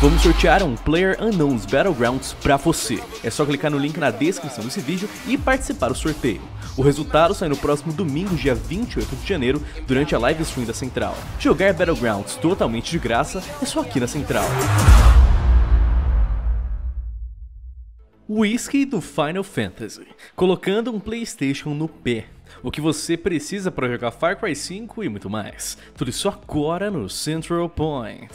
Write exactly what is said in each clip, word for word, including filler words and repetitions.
Vamos sortear um PlayerUnknown's Battlegrounds pra você. É só clicar no link na descrição desse vídeo e participar do sorteio. O resultado sai no próximo domingo, dia vinte e oito de janeiro, durante a live stream da Central. Jogar Battlegrounds totalmente de graça é só aqui na Central. Whisky do Final Fantasy, colocando um PlayStation no pé. O que você precisa para jogar Far Cry cinco e muito mais. Tudo isso agora no Central Point.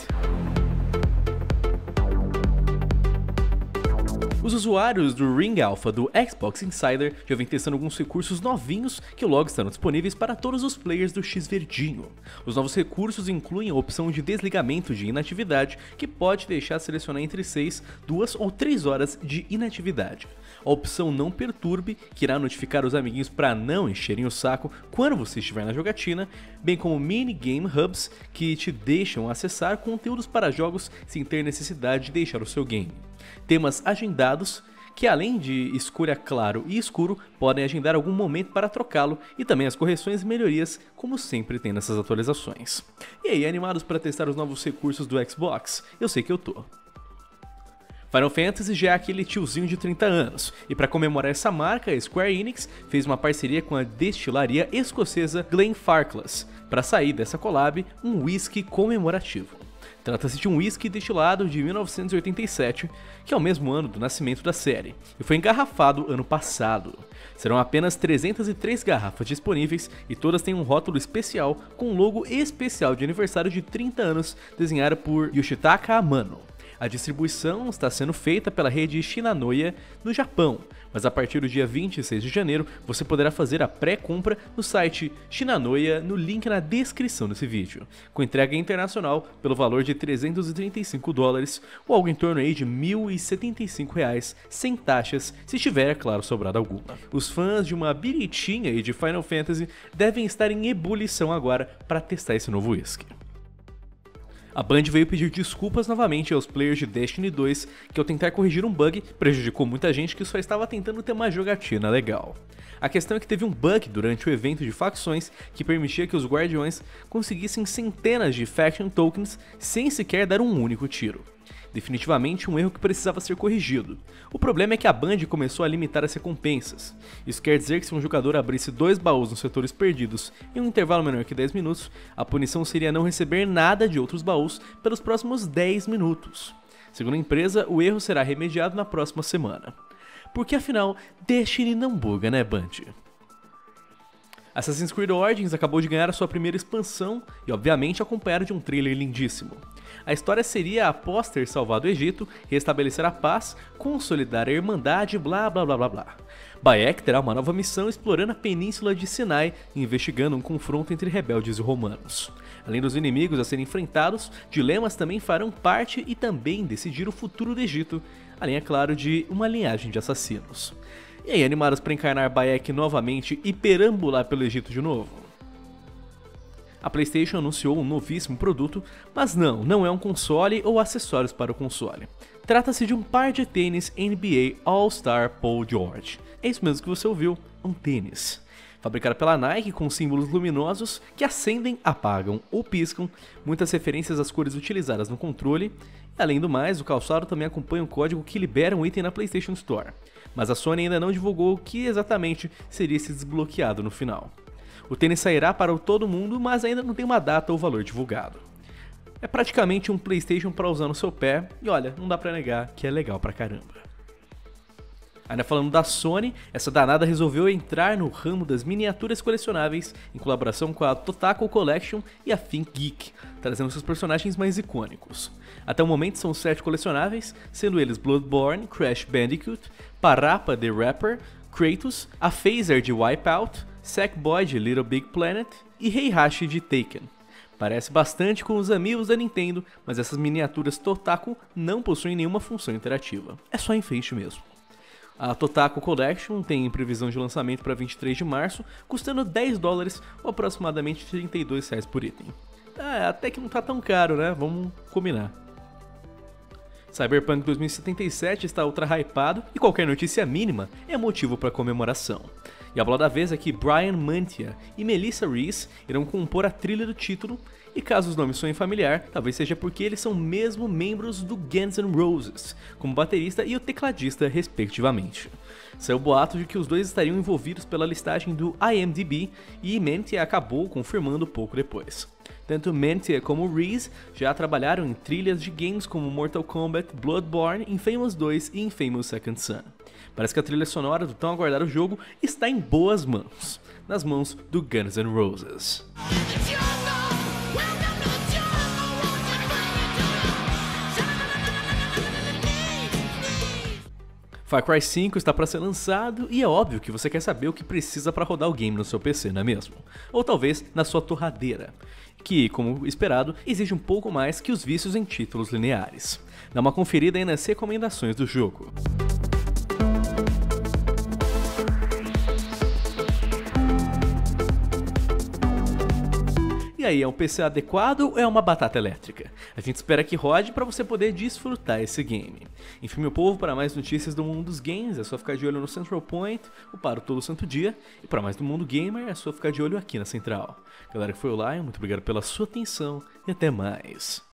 Os usuários do Ring Alpha do Xbox Insider já vêm testando alguns recursos novinhos que logo estarão disponíveis para todos os players do X-Verdinho. Os novos recursos incluem a opção de desligamento de inatividade, que pode deixar selecionar entre seis, duas ou três horas de inatividade. A opção Não Perturbe, que irá notificar os amiguinhos para não encherem o saco quando você estiver na jogatina, bem como Minigame Hubs, que te deixam acessar conteúdos para jogos sem ter necessidade de deixar o seu game. Temas agendados, que além de escolha claro e escuro, podem agendar algum momento para trocá-lo, e também as correções e melhorias, como sempre tem nessas atualizações. E aí, animados para testar os novos recursos do Xbox? Eu sei que eu tô. Final Fantasy já é aquele tiozinho de trinta anos, e para comemorar essa marca, a Square Enix fez uma parceria com a destilaria escocesa Glenfarclas, para sair dessa collab um whisky comemorativo. Trata-se de um whisky destilado de mil novecentos e oitenta e sete, que é o mesmo ano do nascimento da série, e foi engarrafado ano passado. Serão apenas trezentas e três garrafas disponíveis e todas têm um rótulo especial com um logo especial de aniversário de trinta anos desenhado por Yoshitaka Amano. A distribuição está sendo feita pela rede Shinanoya no Japão, mas a partir do dia vinte e seis de janeiro você poderá fazer a pré-compra no site Shinanoya no link na descrição desse vídeo, com entrega internacional pelo valor de trezentos e trinta e cinco dólares ou algo em torno aí de mil e setenta e cinco reais, sem taxas, se tiver, é claro, sobrado alguma. Os fãs de uma biritinha aí de Final Fantasy devem estar em ebulição agora para testar esse novo whisky. A Band veio pedir desculpas novamente aos players de Destiny dois, que ao tentar corrigir um bug, prejudicou muita gente que só estava tentando ter uma jogatina legal. A questão é que teve um bug durante o evento de facções que permitia que os guardiões conseguissem centenas de Faction Tokens sem sequer dar um único tiro. Definitivamente um erro que precisava ser corrigido. O problema é que a Band começou a limitar as recompensas. Isso quer dizer que se um jogador abrisse dois baús nos setores perdidos em um intervalo menor que dez minutos, a punição seria não receber nada de outros baús pelos próximos dez minutos. Segundo a empresa, o erro será remediado na próxima semana. Porque afinal, Destiny não buga, né, Band? Assassin's Creed Origins acabou de ganhar a sua primeira expansão e obviamente acompanhado de um trailer lindíssimo. A história seria após ter salvado o Egito, restabelecer a paz, consolidar a irmandade, blá blá blá blá blá. Bayek terá uma nova missão explorando a península de Sinai e investigando um confronto entre rebeldes e romanos. Além dos inimigos a serem enfrentados, dilemas também farão parte e também decidir o futuro do Egito, além, é claro, de uma linhagem de assassinos. E aí, animados para encarnar Bayek novamente e perambular pelo Egito de novo? A PlayStation anunciou um novíssimo produto, mas não, não é um console ou acessórios para o console. Trata-se de um par de tênis N B A All-Star Paul George. É isso mesmo que você ouviu, um tênis. Fabricado pela Nike com símbolos luminosos que acendem, apagam ou piscam, muitas referências às cores utilizadas no controle, e além do mais, o calçado também acompanha um código que libera um item na PlayStation Store, mas a Sony ainda não divulgou o que exatamente seria esse desbloqueado no final. O tênis sairá para todo mundo, mas ainda não tem uma data ou valor divulgado. É praticamente um PlayStation para usar no seu pé, e olha, não dá pra negar que é legal pra caramba. Ainda falando da Sony, essa danada resolveu entrar no ramo das miniaturas colecionáveis em colaboração com a Totaku Collection e a ThinkGeek, trazendo seus personagens mais icônicos. Até o momento são sete colecionáveis, sendo eles Bloodborne, Crash Bandicoot, Parappa the Rapper, Kratos, a Phaser de Wipeout, Sackboy de Little Big Planet e Heihachi de Taken. Parece bastante com os amigos da Nintendo, mas essas miniaturas Totaku não possuem nenhuma função interativa, é só enfeite mesmo. A Totaku Collection tem previsão de lançamento para vinte e três de março, custando dez dólares ou aproximadamente trinta e dois reais por item. É, até que não tá tão caro, né? Vamos combinar. Cyberpunk dois mil e setenta e sete está ultra hypado e qualquer notícia mínima é motivo para comemoração. E a bola da vez é que Brian Mantia e Melissa Reese irão compor a trilha do título, e caso os nomes soem familiar, talvez seja porque eles são mesmo membros do Guns N' Roses, como baterista e o tecladista respectivamente. Saiu boato de que os dois estariam envolvidos pela listagem do I M D B e Mantia acabou confirmando pouco depois. Tanto Mantia como Reese já trabalharam em trilhas de games como Mortal Kombat, Bloodborne, Infamous dois e Infamous Second Son. Parece que a trilha sonora do tão aguardado jogo está em boas mãos, nas mãos do Guns N' Roses. Far Cry cinco está para ser lançado e é óbvio que você quer saber o que precisa para rodar o game no seu P C, não é mesmo? Ou talvez na sua torradeira, que, como esperado, exige um pouco mais que os vícios em títulos lineares. Dá uma conferida aí nas recomendações do jogo. E aí, é um P C adequado ou é uma batata elétrica? A gente espera que rode para você poder desfrutar esse game. Enfim, meu povo, para mais notícias do mundo dos games é só ficar de olho no Central Point, o Paro todo santo dia, e para mais do mundo gamer é só ficar de olho aqui na Central. Galera que foi lá, muito obrigado pela sua atenção e até mais.